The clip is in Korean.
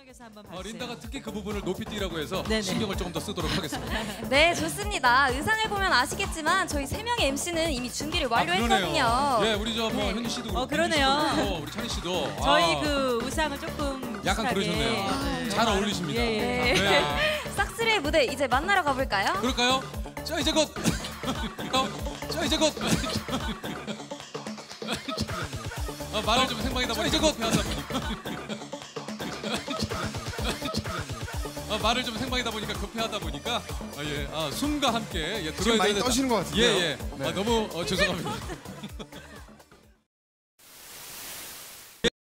쪽에서 한번 봐주세요. 린다가 특히 그 부분을 높이 뛰라고 해서 네네. 신경을 조금 더 쓰도록 하겠습니다. 네, 좋습니다. 의상을 보면 아시겠지만 저희 3명의 MC는 이미 준비를 완료했거든요. 예, 우리 저 뭐 네. 현희 씨도 그렇고, 그러네요. 민지 씨도 그렇고, 우리 찬희 씨도 저희 그 의상을 조금 약간 비슷하게, 그러셨네요. 잘 어울리십니다. 예, 예. 네. 싹스리의 무대 이제 만나러 가볼까요? 그럴까요? 자 이제 곧. 자 이제 곧. 말을 좀 생방이다 보니까 이제 곧 하다 보니까. 말을 좀 생방이다 보니까 급해하다 보니까 숨과 함께 들어야 많이 되는 떠시는 것 같은데요. 예예. 네. 너무 죄송합니다.